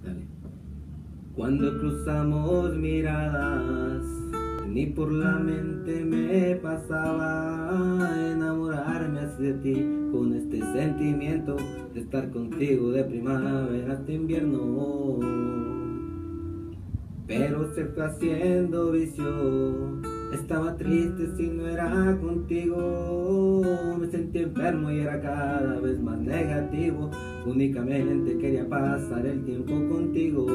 Dale. Cuando cruzamos miradas, ni por la mente me pasaba enamorarme así de ti, con este sentimiento de estar contigo de primavera hasta invierno. Pero se fue haciendo vicio, estaba triste si no era contigo. Me sentí enfermo y era cada vez más negativo, únicamente quería pasar el tiempo contigo.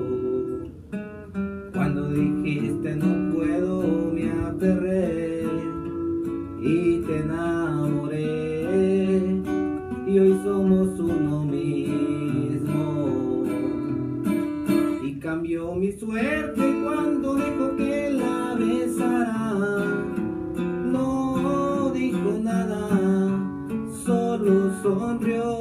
Cuando dijiste no puedo, me aferré y te enamoré, y hoy somos uno mismo. Y cambió mi suerte cuando dijo que la besara. No dijo nada, solo sonrió.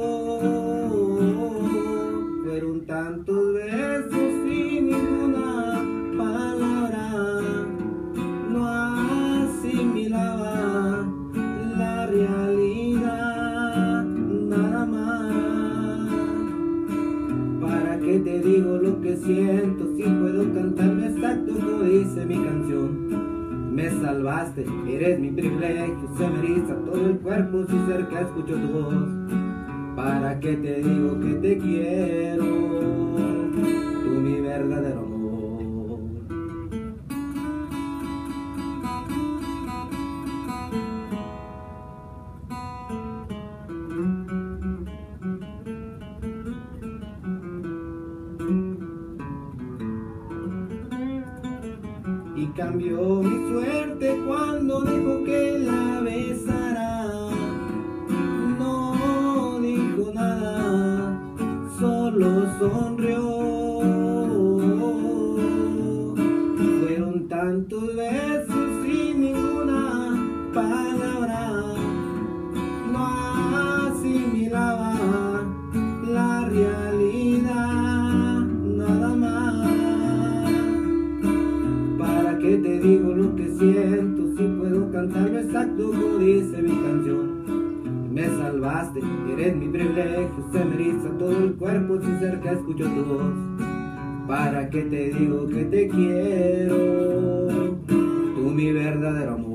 Fueron tantos besos y ninguna palabra, no asimilaba la realidad, nada más. ¿Para qué te digo lo que siento si puedo cantarme exacto como dice mi canción? Me salvaste, eres mi privilegio, se me eriza todo el cuerpo si cerca escucho tu voz. ¿Para qué te digo que te quiero? Tú mi verdadero amor. Y cambió mi suerte cuando dijo que la besara. No dijo nada, solo sonrió. Fueron tantos besos y ninguna palabra, no asimilaba la realidad, nada más. ¿Para qué te digo lo que siento si puedo cantarlo exacto como dice mi canción? Me salvaste, eres mi privilegio, se me eriza todo el cuerpo si cerca escucho tu voz. ¿Para qué te digo que te quiero? Tú mi verdadero amor.